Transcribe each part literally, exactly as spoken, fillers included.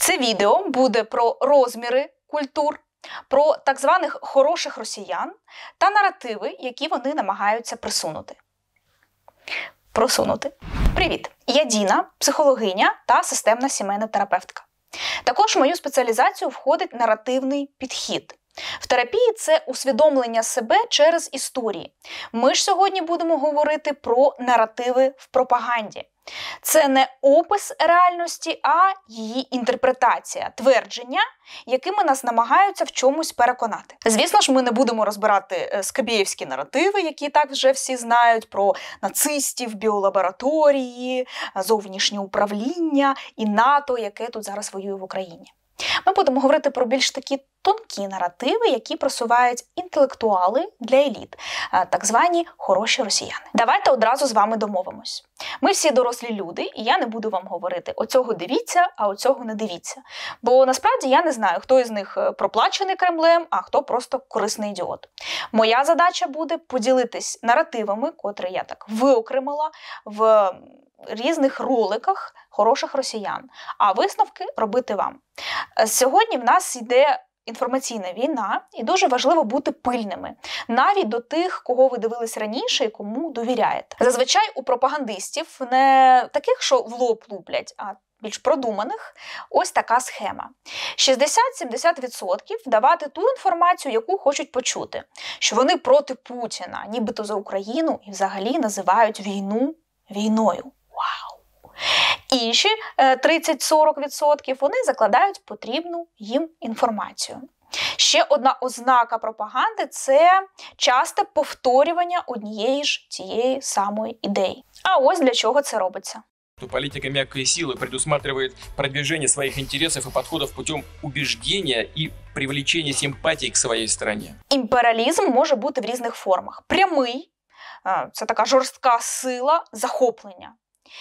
Це відео буде про розміри культур, про так званих хороших росіян та наративи, які вони намагаються присунути. Просунути. Привіт! Я Діна, психологиня та системна сімейна терапевтка. Також в мою спеціалізацію входить наративний підхід. В терапії це усвідомлення себе через історії. Ми ж сьогодні будемо говорити про наративи в пропаганді. Це не опис реальності, а її інтерпретація, твердження, якими нас намагаються в чомусь переконати. Звісно ж, ми не будемо розбирати скабєєвські наративи, які так вже всі знають, про нацистів, біолабораторії, зовнішнє управління і НАТО, яке тут зараз воює в Україні. Ми будемо говорити про більш такі тонкі наративи, які просувають інтелектуали для еліт, так звані хороші росіяни. Давайте одразу з вами домовимось. Ми всі дорослі люди, і я не буду вам говорити оцього дивіться, а оцього не дивіться. Бо насправді я не знаю, хто із них проплачений Кремлем, а хто просто корисний ідіот. Моя задача буде поділитись наративами, котрі я так виокремила в різних роликах хороших росіян, а висновки робити вам. Сьогодні в нас йде інформаційна війна, і дуже важливо бути пильними, навіть до тих, кого ви дивились раніше і кому довіряєте. Зазвичай у пропагандистів не таких, що в лоб луплять, а більш продуманих, ось така схема. шістдесят-сімдесят відсотків давати ту інформацію, яку хочуть почути, що вони проти Путіна, нібито за Україну, і взагалі називають війну війною. Вау! Інші тридцять-сорок відсотків вони закладають потрібну їм інформацію. Ще одна ознака пропаганди – це часте повторювання однієї ж тієї самої ідеї. А ось для чого це робиться. Политика мягкой силы предусматривает продвижение своих интересов и подходов путем убеждения и привлечения симпатий к своей стране. Імперіалізм може бути в різних формах. Прямий – це така жорстка сила захоплення.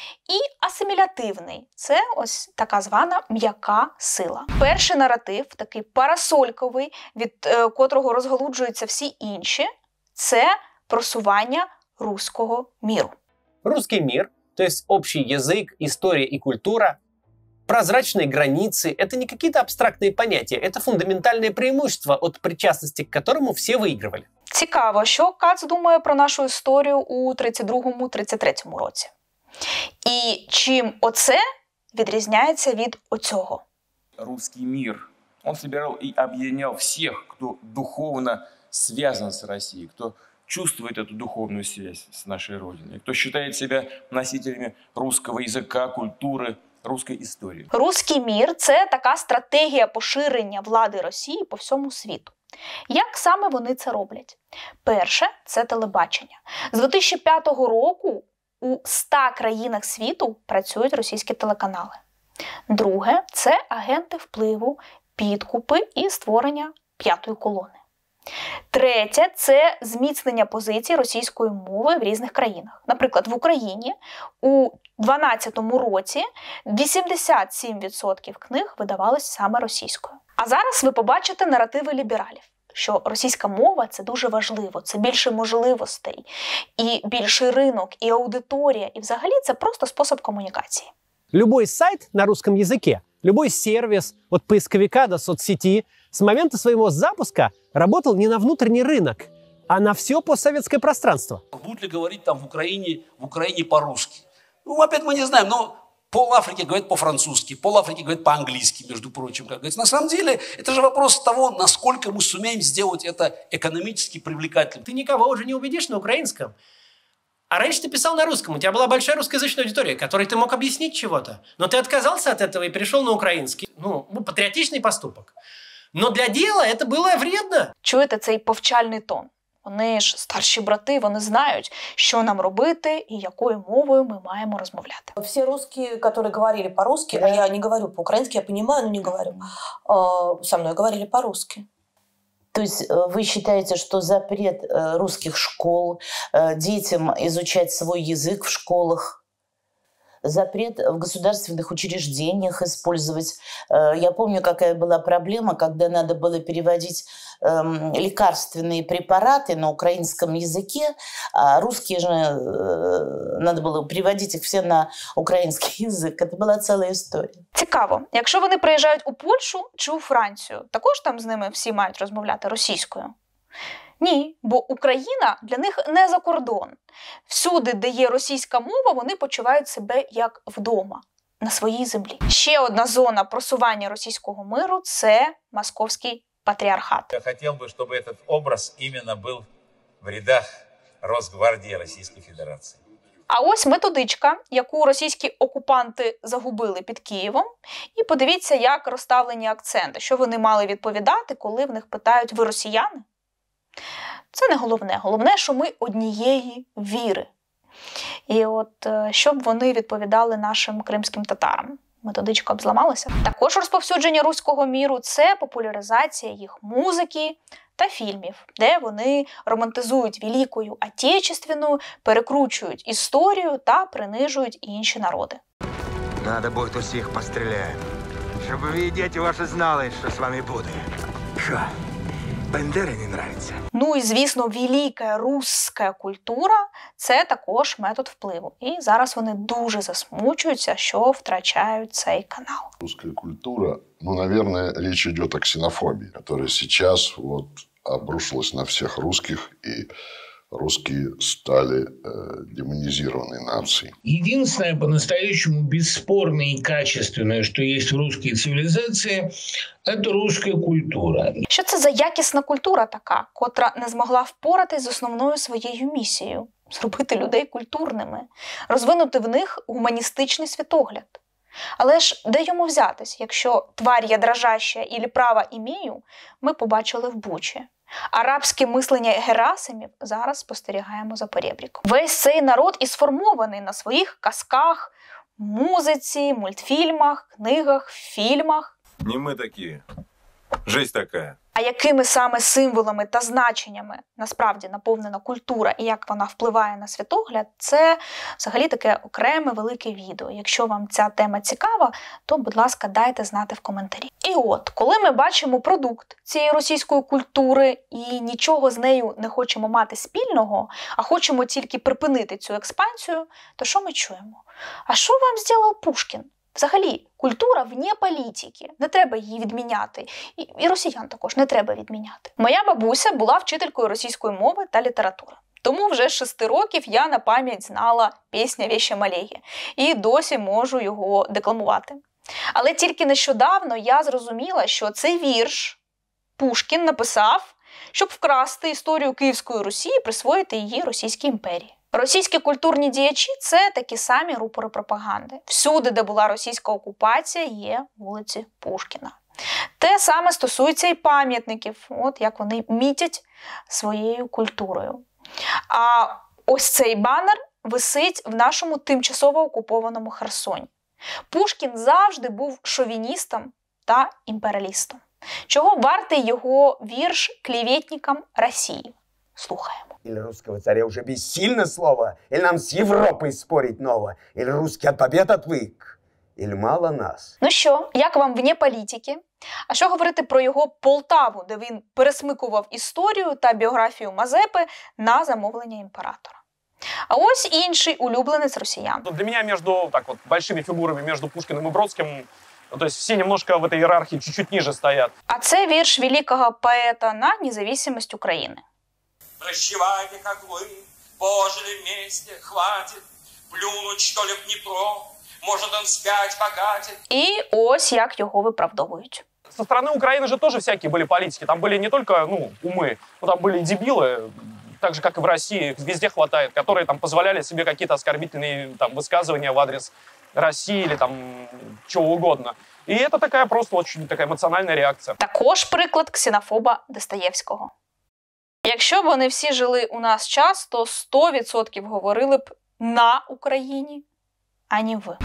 І асимілятивний – це ось така звана м'яка сила. Перший наратив, такий парасольковий, від е, котрого розгалуджуються всі інші, це просування руського міру. Русский мир, то есть общий язык, история и культура, прозрачные границы – это не какие-то абстрактные понятия, это фундаментальное преимущество, от причастности к которому все выигрывали. Цікаво, що Кац думає про нашу історію у тридцять другому - тридцять третьому році. І чим оце відрізняється від оцього? Русский мир, он собирал и объединял всех, кто духовно связан с Россией, кто чувствует эту духовную связь с нашей Родиной, кто считает себя носителями русского языка, культуры, русской історії. Руський мір – це така стратегія поширення влади Росії по всьому світу. Як саме вони це роблять? Перше – це телебачення. З дві тисячі п'ятого року у ста країнах світу працюють російські телеканали. Друге – це агенти впливу, підкупи і створення п'ятої колони. Третє – це зміцнення позицій російської мови в різних країнах. Наприклад, в Україні у дванадцятому році вісімдесят сім відсотків книг видавалось саме російською. А зараз ви побачите наративи лібералів, що російська мова – це дуже важливо, це більше можливостей, і більший ринок, і аудиторія, і взагалі це просто спосіб комунікації. Любой сайт на русском языке, любой сервис, от поисковика до соцсети, с момента своего запуска работал не на внутренний рынок, а на все постсоветское пространство. Будут ли говорить там в Украине, в Украине по-русски? Ну, опять мы не знаем, но пол Африки говорит по-французски, пол Африки говорит по-английски, между прочим, как говорится. На самом деле, это же вопрос того, насколько мы сумеем сделать это экономически привлекательным. Ты никого уже не убедишь на украинском. А раньше ты писал на русском, у тебя была большая русскоязычная аудитория, которой ты мог объяснить чего-то. Но ты отказался от этого и перешел на украинский. Ну, патриотичный поступок. Но для дела это было вредно. Чуєте цей повчальний тон? Вони ж старші брати, вони знають, що нам робити і якою мовою ми маємо розмовляти. Все русские, которые говорили по-русски, а я не говорю по-украински, я понимаю, но не говорю, со мной говорили по-русски. То есть вы считаете, что запрет русских школ, детям изучать свой язык в школах, запрет в государственных учреждениях использовать. Я помню, какая была проблема, когда надо было переводить эм, лекарственные препараты на украинском языке, а русские же, э, надо было приводить их все на український язик. Это була ціла історія. Цікаво, якщо вони приїжджають у Польщу чи у Францію, також там з ними всі мають розмовляти російською? Ні, бо Україна для них не за кордон. Всюди, де є російська мова, вони почувають себе як вдома, на своїй землі. Ще одна зона просування російського миру – це московський патріархат. Я хотів би, щоб цей образ іменно був в рядах Росгвардії Російської Федерації. А ось методичка, яку російські окупанти загубили під Києвом. І подивіться, як розставлені акценти, що вони мали відповідати, коли в них питають «ви росіяни?». Це не головне. Головне, що ми однієї віри. І от, щоб вони відповідали нашим кримським татарам. Методичка б зламалася. Також розповсюдження руського міру – це популяризація їх музики та фільмів, де вони романтизують Великою Отечественную, перекручують історію та принижують інші народи. Надо буде усіх постріляємо, щоб ви, діти ваші, знали, що з вами буде. Що? Бандери не нравиться. Ну і, звісно, велика руська культура – це також метод впливу. І зараз вони дуже засмучуються, що втрачають цей канал. Русская культура, ну, наверное, речь идет о ксенофобии, которая сейчас вот обрушилась на всех русских, и русские стали э, демонизированной нацией. Единственное по-настоящему бесспорное и качественное, что есть в русской цивилизации, это русская культура. Що це за якісна культура така, котра не змогла впоратись з основною своєю місією – зробити людей культурними, розвинути в них гуманістичний світогляд? Але ж де йому взятись, якщо тварь я дрожаща і право імею ми побачили в Бучі? Арабське мислення Герасимів зараз спостерігаємо за перебріком. Весь цей народ і сформований на своїх казках, музиці, мультфільмах, книгах, фільмах. Не ми такі. Жизнь така. А якими саме символами та значеннями насправді наповнена культура і як вона впливає на світогляд, це взагалі таке окреме велике відео. Якщо вам ця тема цікава, то, будь ласка, дайте знати в коментарі. І от, коли ми бачимо продукт цієї російської культури і нічого з нею не хочемо мати спільного, а хочемо тільки припинити цю експансію, то що ми чуємо? А що вам зробив Пушкін? Взагалі, культура вне політики, не треба її відміняти. І, і росіян також не треба відміняти. Моя бабуся була вчителькою російської мови та літератури. Тому вже з шести років я на пам'ять знала «Пісня Вєще Малеє» і досі можу його декламувати. Але тільки нещодавно я зрозуміла, що цей вірш Пушкін написав, щоб вкрасти історію Київської Русі і присвоїти її Російській імперії. Російські культурні діячі – це такі самі рупори пропаганди. Всюди, де була російська окупація, є вулиці Пушкіна. Те саме стосується і пам'ятників, от як вони мітять своєю культурою. А ось цей банер висить в нашому тимчасово окупованому Херсоні. Пушкін завжди був шовіністом та імперіалістом. Чого вартий його вірш «Клеветникам Росії». Слухаємо. Или русского царя уже бессильно слово, или нам с Европой спорить ново, или русский от побед отвык, или мало нас. Ну що, як вам вне політики? А що говорити про його Полтаву, де він пересмикував історію та біографію Мазепи на замовлення імператора? А ось інший улюбленець росіян. Для меня между так вот большими фигурами, между Пушкиным и Бродским, то есть все немножко в этой иерархии чуть-чуть ниже стоят. А це вірш великого поета на независимость України. Прощевайте, как вы, пожили вместе, хватит плюнуть, что ли, в Днепро, может, он вспять покатит. І ось як його виправдовують. Со стороны Украины же тоже всякие были политики. Там были не только, ну, умы, но там были и дебилы, так же, как и в России, их везде хватает, которые там позволяли себе какие-то оскорбительные там высказывания в адрес России или там чего угодно. И это такая просто очень такая эмоциональная реакция. Також приклад ксенофоба Достоєвського. Якщо б вони всі жили у нас час, то сто відсотків говорили б на Україні, а не ви.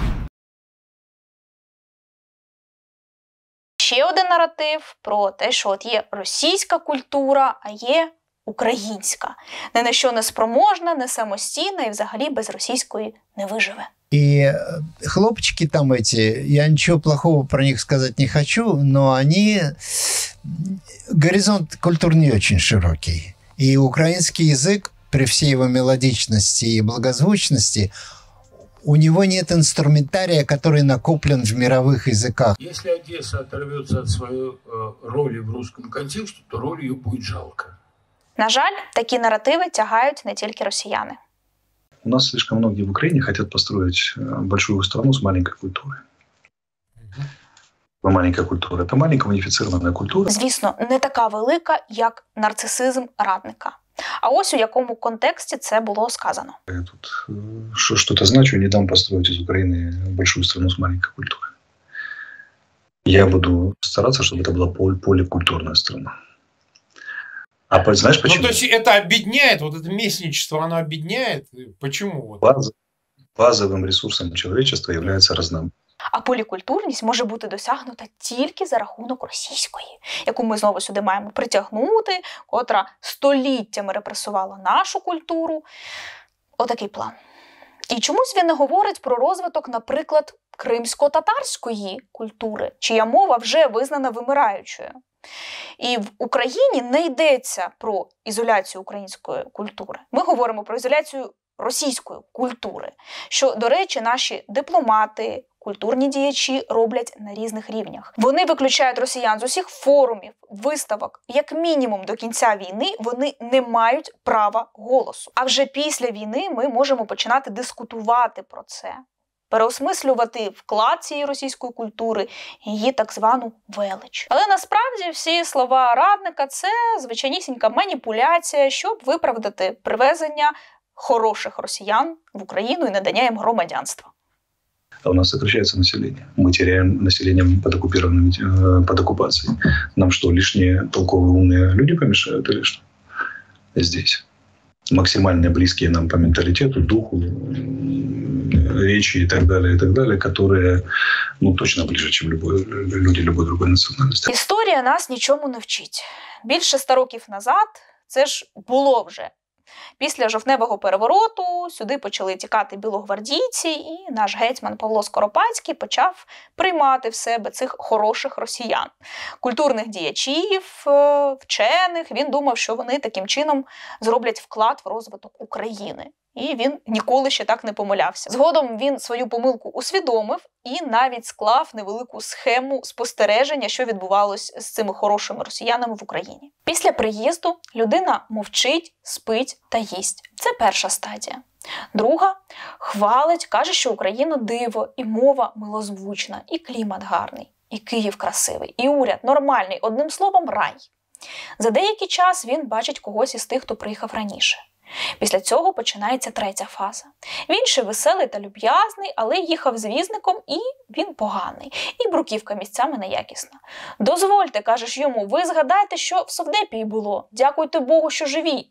Ще один наратив про те, що от є російська культура, а є українська. Не на що не спроможна, не самостійна і взагалі без російської не виживе. И хлопчики там эти, я ничего плохого про них сказать не хочу, но они горизонт культур не очень широкий. И украинский язык, при всей его мелодичности и благозвучности, у него нет инструментария, который накоплен в мировых языках. Если Одесса оторвется от своей э, роли в русском контексте, то роль ее будет жалко. На жаль, такі наративи тягають не тільки росіяни. У нас слишком многие в Украине хотят построить большую страну с маленькой культурой. Маленькая культура – это маленькая унифицированная культура. Звісно, не така велика, як нарцисизм радника. А ось у якому контексті це було сказано. Я тут что-то значу, не дам построить из Украины большую страну с маленькой культурой. Я буду стараться, чтобы это была поликультурная страна. А знаешь почему? Ну, то есть это объединяет, вот это местничество, оно объединяет? Почему? Баз, базовым ресурсом человечества является разнообразие. А полікультурність може бути досягнута тільки за рахунок російської, яку ми знову сюди маємо притягнути, котра століттями репресувала нашу культуру. Отакий план. І чомусь він не говорить про розвиток, наприклад, кримсько-татарської культури, чия мова вже визнана вимираючою. І в Україні не йдеться про ізоляцію української культури. Ми говоримо про ізоляцію російської культури, що, до речі, наші дипломати, культурні діячі роблять на різних рівнях. Вони виключають росіян з усіх форумів, виставок. Як мінімум до кінця війни вони не мають права голосу. А вже після війни ми можемо починати дискутувати про це. Переосмислювати вклад цієї російської культури, її так звану велич. Але насправді всі слова радника – це звичайнісінька маніпуляція, щоб виправдати привезення хороших росіян в Україну і надання їм громадянства. А у нас сокращается население. Мы теряем население под, оккупированными, под оккупацией. Нам что, лишние толковые умные люди помешают или что? Здесь. Максимально близкие нам по менталитету, духу, речи и так далее, и так далее, которые, ну, точно ближе, чем любой, люди любой другой национальности. Історія нас нічому не вчить. Більше ста років назад це ж було вже. Після жовтневого перевороту сюди почали тікати білогвардійці, і наш гетьман Павло Скоропадський почав приймати в себе цих хороших росіян. Культурних діячів, вчених. Він думав, що вони таким чином зроблять вклад в розвиток України. І він ніколи ще так не помилявся. Згодом він свою помилку усвідомив і навіть склав невелику схему спостереження, що відбувалось з цими хорошими росіянами в Україні. Після приїзду людина мовчить, спить та їсть. Це перша стадія. Друга – хвалить, каже, що Україна диво, і мова милозвучна, і клімат гарний, і Київ красивий, і уряд нормальний, одним словом – рай. За деякий час він бачить когось із тих, хто приїхав раніше. Після цього починається третя фаза. Він ще веселий та люб'язний, але їхав з візником, і він поганий. І бруківка місцями неякісна. Дозвольте, кажеш йому, ви згадайте, що в Совдепії було. Дякуйте Богу, що живі.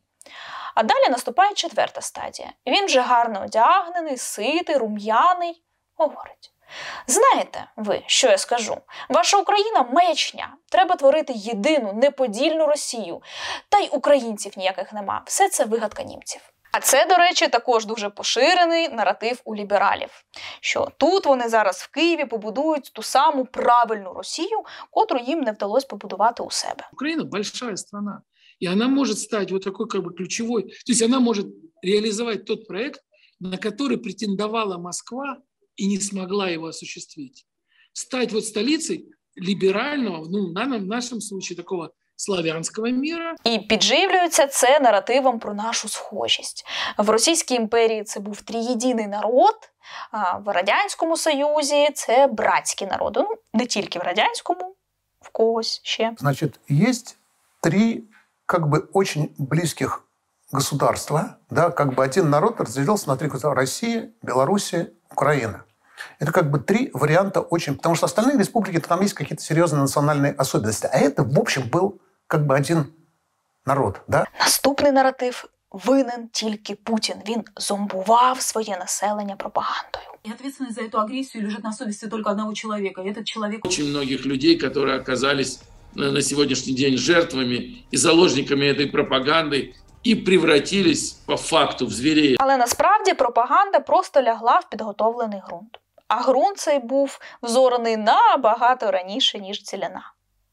А далі наступає четверта стадія. Він вже гарно одягнений, ситий, рум'яний. Говорить. Знаєте ви, що я скажу? Ваша Україна – маячня. Треба творити єдину, неподільну Росію. Та й українців ніяких нема. Все це вигадка німців. А це, до речі, також дуже поширений наратив у лібералів. Що тут вони зараз в Києві побудують ту саму правильну Росію, котру їм не вдалося побудувати у себе. Україна – большая страна. И она может стать вот такой как бы ключевой. То есть она может реализовать тот проект, на который претендовала Москва, и не смогла его осуществить. Стать вот столицей либерального, ну, в нашем случае, такого славянського міра. І підживлюється це наративом про нашу схожість. В Російській імперії це був трієдиний народ, а в Радянському Союзі це братські народи. Ну, не тільки в Радянському, в когось ще. Значит, есть три как бы очень близких государства, да, как бы один народ разделился на три государства: Россия, Белоруссия, Украина. Это как бы три варианта очень... Потому что остальные республики, там есть какие-то серьезные национальные особенности. А это, в общем, был как бы один народ. Да? Наступний наратив винен тільки Путін. Він зомбував своє населення пропагандою. И ответственность за эту агрессию лежит на совести только одного человека. И этот человек... Очень многих людей, которые оказались на сегодняшний день жертвами и заложниками этой пропаганды, і превратились по факту в зверей. Але насправді пропаганда просто лягла в підготовлений ґрунт. А ґрунт цей був взораний набагато раніше, ніж цілина.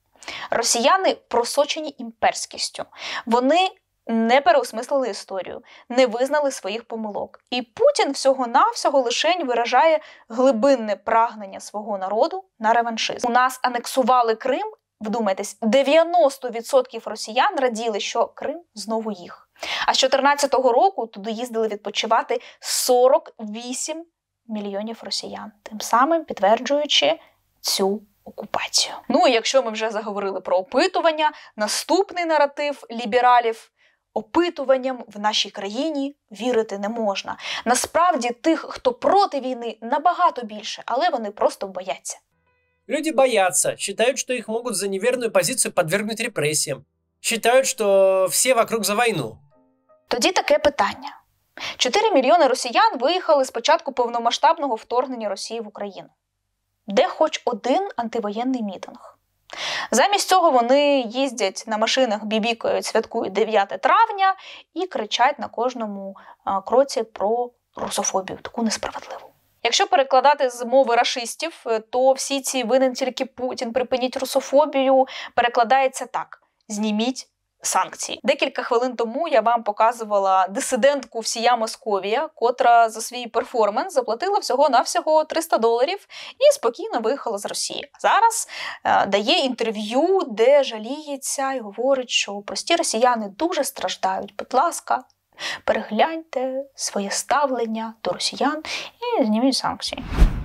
Росіяни просочені імперськістю. Вони не переосмислили історію, не визнали своїх помилок. І Путін всього-навсього лишень виражає глибинне прагнення свого народу на реваншизм. У нас анексували Крим, вдумайтесь, дев'яносто відсотків росіян раділи, що Крим знову їх. А з чотирнадцятого року туди їздили відпочивати сорок вісім мільйонів росіян, тим самим підтверджуючи цю окупацію. Ну і якщо ми вже заговорили про опитування, наступний наратив лібералів – опитуванням в нашій країні вірити не можна. Насправді тих, хто проти війни, набагато більше, але вони просто бояться. Люди боятся, считают, что их могут за неверную позицию подвергнуть репрессиям. Считают, что все вокруг за войну. Тоді таке питання. чотири мільйони росіян виїхали з початку повномасштабного вторгнення Росії в Україну. Де хоч один антивоєнний мітинг? Замість цього вони їздять на машинах, бібікають, святкують дев'яте травня і кричать на кожному кроці про русофобію, таку несправедливу. Якщо перекладати з мови рашистів, то всі ці «винен тільки Путін, припиніть русофобію» перекладається так – «зніміть санкції». Декілька хвилин тому я вам показувала дисидентку всія Московія, котра за свій перформанс заплатила всього-навсього триста доларів і спокійно виїхала з Росії. А зараз е, дає інтерв'ю, де жаліється і говорить, що прості росіяни дуже страждають. Будь ласка, перегляньте своє ставлення до росіян і зніміть санкції.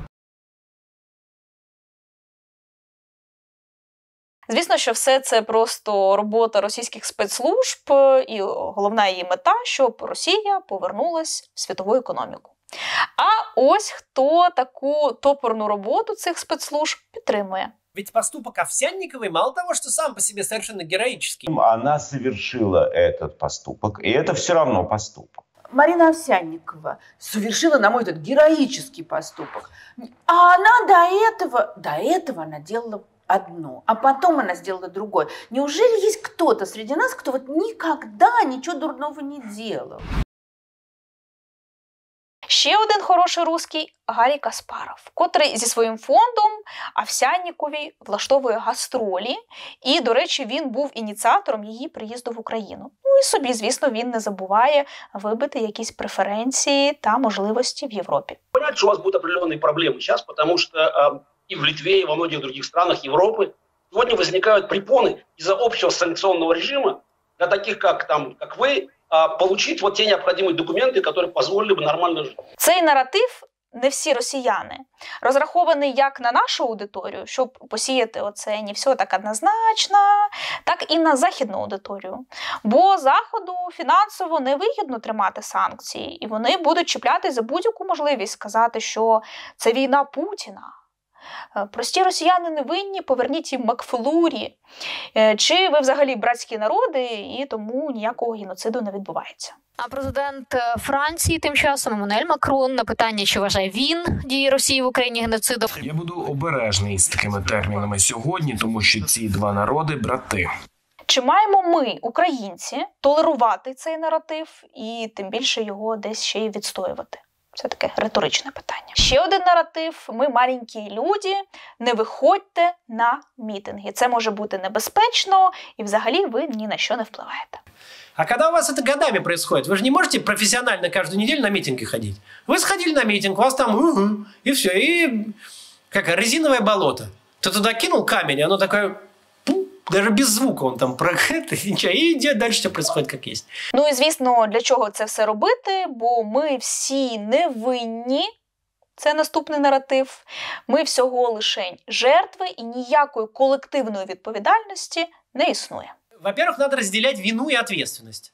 Звісно, що все це просто робота російських спецслужб, і головна її мета, щоб Росія повернулась в світову економіку. А ось хто таку топорну роботу цих спецслужб підтримує. Ведь поступок Овсянниковой мало того, что сам по себе совершенно героический. Она совершила этот поступок, и это все равно поступок. Марина Овсянникова совершила, на мой взгляд, героический поступок. А она до этого, до этого она делала одно, а потом она сделала другое. Неужели есть кто-то среди нас, кто вот никогда ничего дурного не делал? Ще один хороший русський – Гаррі Каспаров, котрий зі своїм фондом Овсянниковій влаштовує гастролі. І, до речі, він був ініціатором її приїзду в Україну. Ну і собі, звісно, він не забуває вибити якісь преференції та можливості в Європі. Понятно, что у вас будут определенные проблемы сейчас, потому что э, и в Литве, и во многих других странах Европы сегодня возникают препоны из-за общего санкционного режима для таких, как, там, как вы, получить вот те необходимые документы, которые позволили бы нормально жить. Цей наратив «не всі росіяни» розрахований як на нашу аудиторію, щоб посіяти оце «не все так однозначно», так і на західну аудиторію. Бо Заходу фінансово невигідно тримати санкції, і вони будуть чіплятись за будь-яку можливість сказати, що це війна Путіна. Прості росіяни не винні, поверніть їм Макфлурі. Чи ви взагалі братські народи, і тому ніякого геноциду не відбувається. А президент Франції тим часом Еммануель Макрон на питання, чи вважає він дії Росії в Україні геноцидом. Я буду обережний з такими термінами сьогодні, тому що ці два народи – брати. Чи маємо ми, українці, толерувати цей наратив і тим більше його десь ще й відстоювати? Це таке риторичне питання. Ще один наратив – ми маленькі люди, не виходьте на мітинги. Це може бути небезпечно, і взагалі ви ні на що не впливаєте. А когда у вас это годами происходит, вы же не можете профессионально каждую неделю на митинги ходить. Вы сходили на митинг, у вас там угу, и все, и как резиновое болото. Ты туда кинул камень, оно такое... Даже без звука он там про это, нічого, і йде далі, що происходит, як є. Ну і, звісно, для чого це все робити? Бо ми всі не винні, це наступний наратив, ми всього лишень жертви і ніякої колективної відповідальності не існує. Во-первых, надо разделять вину и ответственность.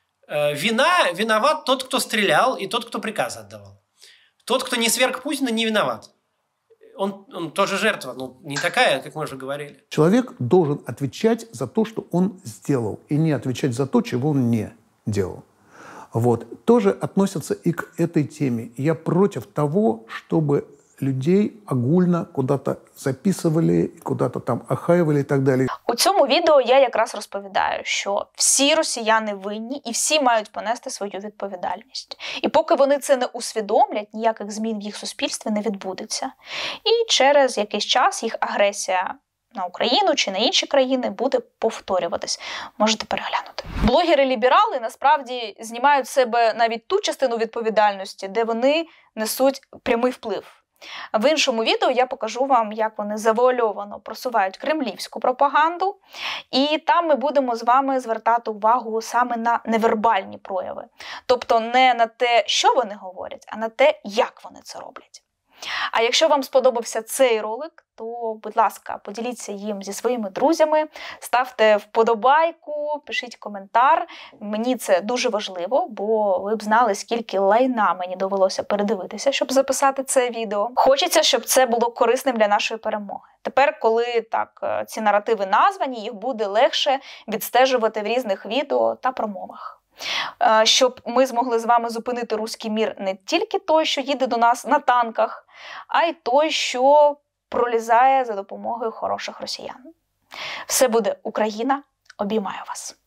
Вина, виноват тот, кто стрелял, и тот, кто приказы отдавал. Тот, кто не сверг Путина, не виноват. Он, он тоже жертва, но не такая, как мы уже говорили. Человек должен отвечать за то, что он сделал, и не отвечать за то, чего он не делал. Вот. Тоже относятся и к этой теме. Я против того, чтобы людей огульно куда-то записывали, куда-то там охаивали і так далі. У цьому відео я якраз розповідаю, що всі росіяни винні і всі мають понести свою відповідальність. І поки вони це не усвідомлять, ніяких змін в їх суспільстві не відбудеться. І через якийсь час їх агресія на Україну чи на інші країни буде повторюватись. Можете переглянути. Блогери-ліберали насправді знімають з себе навіть ту частину відповідальності, де вони несуть прямий вплив. В іншому відео я покажу вам, як вони завуальовано просувають кремлівську пропаганду, і там ми будемо з вами звертати увагу саме на невербальні прояви. Тобто не на те, що вони говорять, а на те, як вони це роблять. А якщо вам сподобався цей ролик, то, будь ласка, поділіться їм зі своїми друзями, ставте вподобайку, пишіть коментар. Мені це дуже важливо, бо ви б знали, скільки лайна мені довелося передивитися, щоб записати це відео. Хочеться, щоб це було корисним для нашої перемоги. Тепер, коли так ці наративи названі, їх буде легше відстежувати в різних відео та промовах. Щоб ми змогли з вами зупинити руський мір не тільки той, що їде до нас на танках, а й той, що пролізає за допомогою хороших росіян. Все буде Україна. Обіймаю вас.